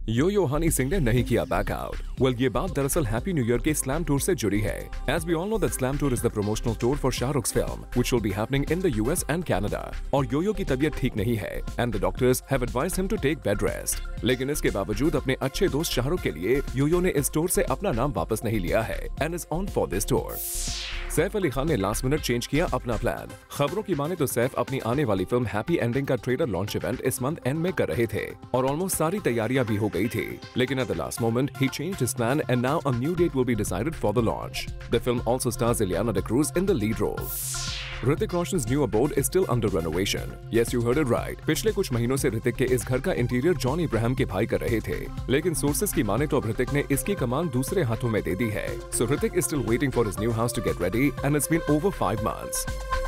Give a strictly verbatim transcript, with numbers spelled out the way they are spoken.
यो यो हनी सिंह ने नहीं किया बैकआउट। वेल, ये बात दरअसल हैप्पी न्यू ईयर के स्लैम टूर से जुड़ी है। As we all know that slam tour is the promotional tour for Shahrukh's film which will be happening in the US and Canada. और यो यो की तबीयत ठीक नहीं है and the doctors have advised him to take bed rest. लेकिन इसके बावजूद अपने अच्छे दोस्त शाहरुख के लिए यो यो ने इस टूर से अपना नाम वापस नहीं लिया है and is on for this tour. Saif Ali Khan ने लास्ट मिनट चेंज किया अपना प्लान। खबरों की माने तो सैफ अपनी आने वाली फिल्म हैप्पी एंडिंग का ट्रेलर लॉन्च इवेंट इस मंथ एंड में कर रहे थे और ऑलमोस्ट सारी तैयारियां भी हो गई थी। लेकिन एट द लास्ट मोमेंट ही changed his plan and now a new date will be decided for the launch. The film also stars Ileana D'Cruz in the lead role. Hrithik Roshan's new abode is still under renovation. Yes, you heard it right. पिछले कुछ महीनों से ऋतिक के इस घर का interior John Ibrahim के भाई कर रहे थे, लेकिन सोर्सेज की माने तो अब ऋतिक ने इसकी कमान दूसरे हाथों में दे दी है। So Hrithik is still waiting for his new house to get ready and it's been over five months.